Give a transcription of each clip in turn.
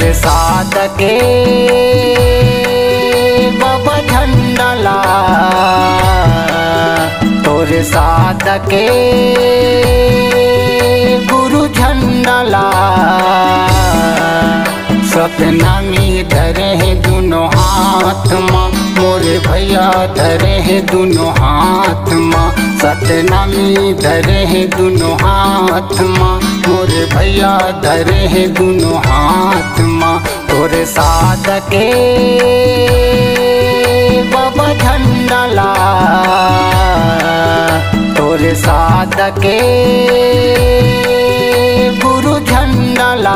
तोरे साथ के बाबा झंडला, तोरे साथ के गुरु झंडला। सपना में धरे हैं दोनों हाथ माँ, मोरे भैया धरे हैं दोनों हाथ माँ। सपना में धरे हैं दोनों हाथ माँ, मोरे भैया धरे हैं दोनों हाथ माँ। तोरे साथ के बाबा झंडला, तोरे साथ के गुरु झंडला।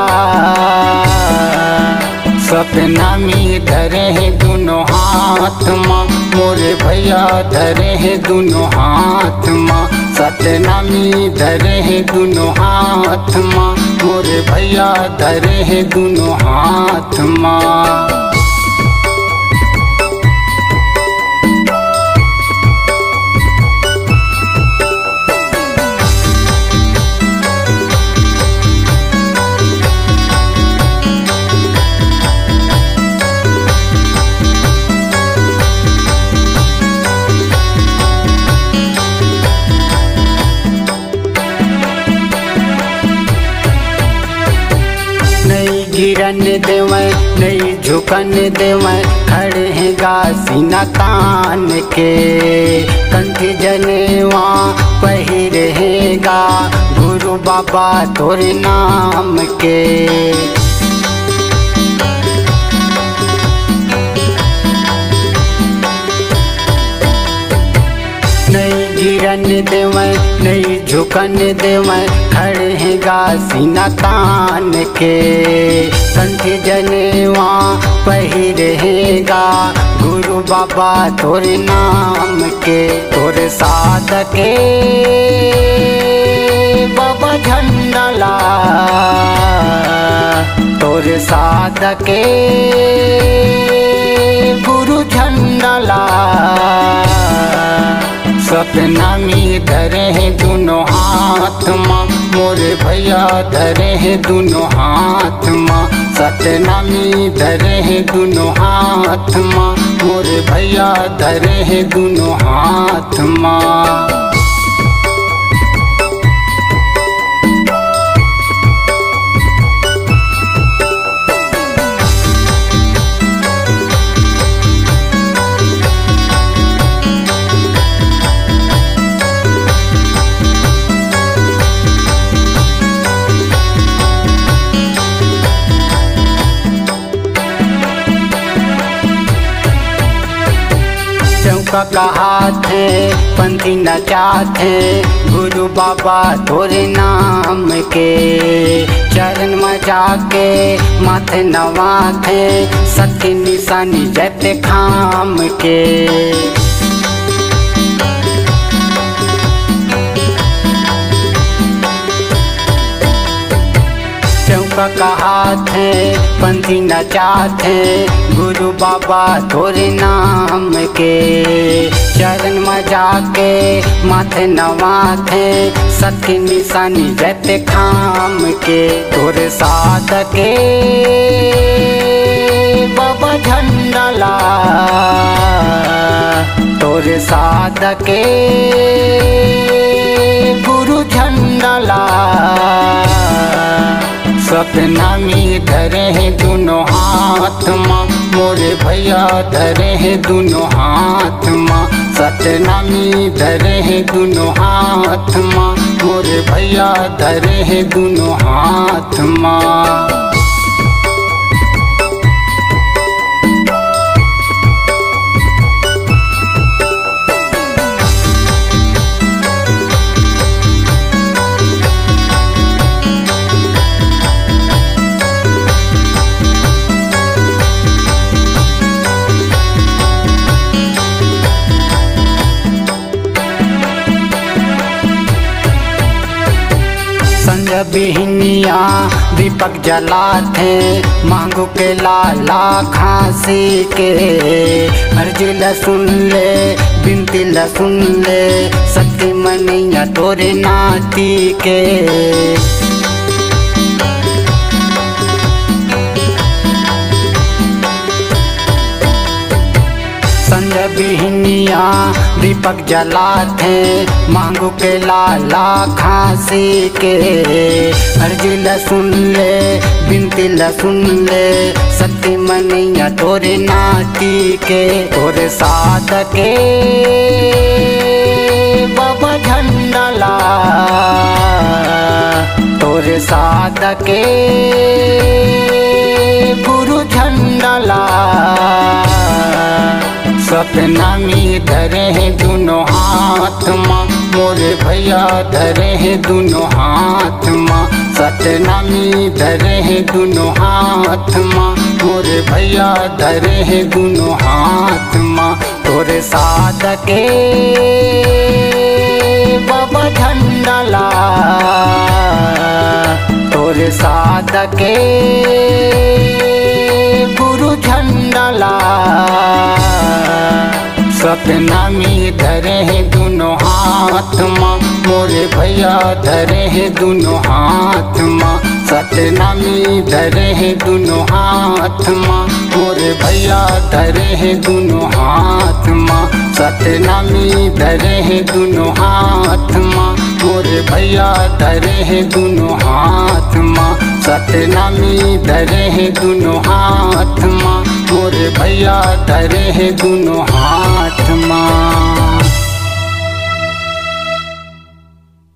सपना में धरे हैं दोनों हाथ माँ, मोरे भैया धरे हैं दोनों हाथ माँ। सपना में धरे हैं दोनों हाथ माँ, मोरे भैया धरे हैं दोनों हाथ माँ। गिरन देवै नहीं झुकन देवै, खड़े हैं गासीना तान के। कंठी जनेवा पहिरहेगा गुरु बाबा तोरे नाम के। नहीं गिरन देवै नहीं झुकन देवै, खड़े हैं गासीना तान के। कंठी जनेवा पहिरहेगा गुरु बाबा तोरे नाम के। तोरे साथ के बाबा झंडला, तोरे साथ के गुरु झंडला। सपना में धरे हैं दोनों हाथ माँ, मोरे भैया धरे हैं दोनों हाथ माँ। सपना में धरे हैं दोनों हाथ माँ, मोरे भैया धरे हैं दोनों हाथ माँ। चौका कहा थे पंथी नचाथे, गुरु बाबा तोरे नाम के। चरण में जाके माथे नवाथे, सत्य निशानी जैते खाम के। चौका कहा थे पंथी नचाथे, गुरु बाबा तोरे नाम के। चरण में जाके माथे नवाथे, सत्य निशानी जैते खाम के। तोरे साथ के बाबा झंडला, तोरे साथ के गुरु झंडला। सपना में धरे हैं दोनों हाथ माँ, मोरे भैया धरे हैं दोनों हाथ माँ। सपना में धरे हैं दोनों हाथ माँ, मोरे भैया धरे हैं दोनों हाथ माँ। बिहनिया दीपक जलाते, मांगो के लाला खांसी के। अर्जी ला सुन ले बिनती ला सुन ले, सत्य मनिया तोरे नाती के। बिहनिया दीपक जलाते मांगू के लाला खांसी के। अर्जी ला सुन ले बिनती ला सुन ले सती मनिया तोरे नाती के। तोरे साथ के बाबा झंडा ला तोरे साथ के गुरु झंडा ला। सपना में धरे हैं दोनों हाथ माँ मोरे भैया धरे हैं दोनों हाथ माँ। सपना में धरे हैं दोनों हाथ माँ मोरे भैया धरे हैं दोनों हाथ माँ। तोरे साथ के बाबा झंडा ला तोरे साथ के गुरु झंडा ला। सपना में धरे हैं दोनों हाथ माँ मोरे भैया धरे हैं दोनों हाथ माँ। सपना में धरे हैं दोनों हाथ माँ मोरे भैया धरे हैं दोनों हाथ माँ। सपना में धरे हैं दोनों हाथ माँ मोरे भैया धरे हैं दोनों हाथ माँ। सपना में धरे हैं दोनों हाथ माँ मोरे भैया धरे हैं दोनों हाथ।